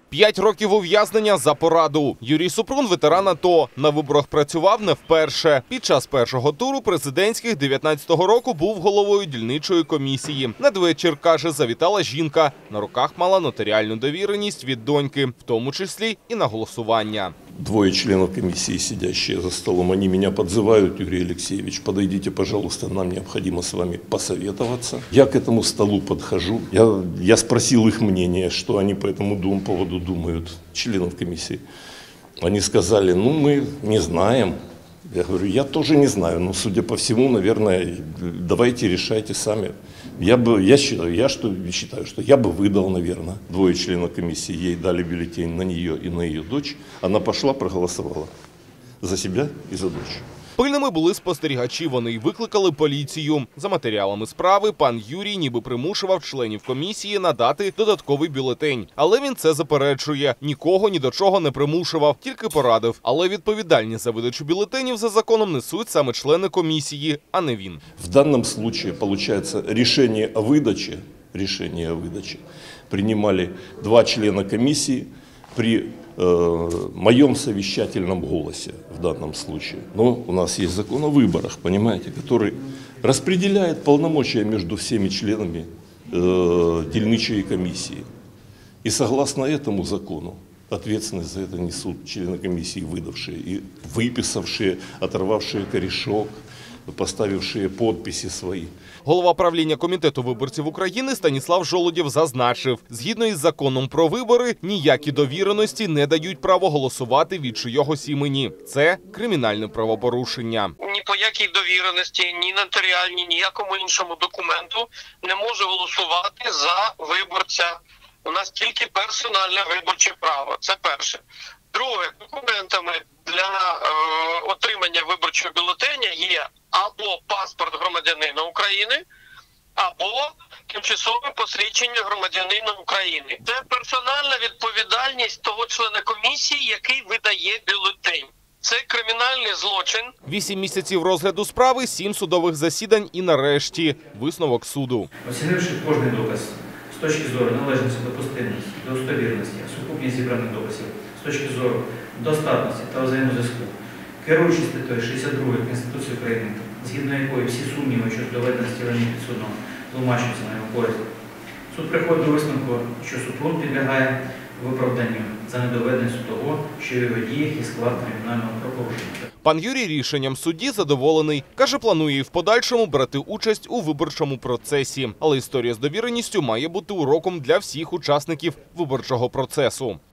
5 років ув'язнення за пораду. Юрій Супрун – ветеран АТО. На виборах працював не вперше. Під час першого туру президентських 19-го року був головою дільничої комісії. Надвечір, каже, завітала жінка. На руках мала нотаріальну довіреність від доньки, в тому числі і на голосування. Двое членов комиссии, сидящие за столом, они меня подзывают: Юрий Алексеевич, подойдите, пожалуйста, нам необходимо с вами посоветоваться. Я к этому столу подхожу, я спросил их мнение, что они по этому поводу думают, членов комиссии. Они сказали: ну, мы не знаем. Я говорю: я тоже не знаю, но, судя по всему, наверное, давайте решайте сами. Я считаю, что я бы выдал, наверное. Двое членов комиссии, ей дали бюллетень на нее и на ее дочь. Она пошла, проголосовала за себя и за дочь. Пильними були спостерігачі, вони й викликали поліцію. За матеріалами справи пан Юрій ніби примушував членів комісії надати додатковий бюлетень. Але він це заперечує. Нікого ні до чого не примушував, тільки порадив. Але відповідальність за видачу бюлетенів за законом несуть саме члени комісії, а не він. В данном случае, получается, решение о выдаче принимали два члена комиссии при моем совещательном голосе в данном случае. Но у нас есть закон о выборах, понимаете, который распределяет полномочия между всеми членами дільничої комиссии. И согласно этому закону ответственность за это несут члены комиссии, выдавшие и выписавшие, оторвавшие корешок, поставившие подписи свої. Голова правління Комітету виборців України Станіслав Жолудєв зазначив, згідно із законом про вибори, ніякі довіреності не дають право голосувати від чийогось імені. Це кримінальне правопорушення. Ні по якій довіреності, ні нотаріальній, ніякому іншому документу не може голосувати за виборця. У нас тільки персональне виборче право. Це перше. Друге, документами для отримання виборчого бюлетеня є або паспорт громадянина України, або тимчасове посвідчення громадянина України. Це персональна відповідальність того члена комісії, який видає бюлетень. Це кримінальний злочин. 8 місяців розгляду справи, 7 судових засідань і нарешті висновок суду. Оцінивши кожний доказ з точки зору належності, допустимості, достовірності, сукупність зібраних доказів, з точки зору достатності та взаємозв'язку, керуючись статтею 62 Конституції України, згідно якої всі сумніви щодо доведеності вини підсудного тлумачуються на його користь, суд приходить до висновку, що Супрун підлягає виправданню за недоведеністю того, що в його діях є склад кримінального правопорушення. Пан Юрій рішенням судді задоволений. Каже, планує і в подальшому брати участь у виборчому процесі. Але історія з довіреністю має бути уроком для всіх учасників виборчого процесу.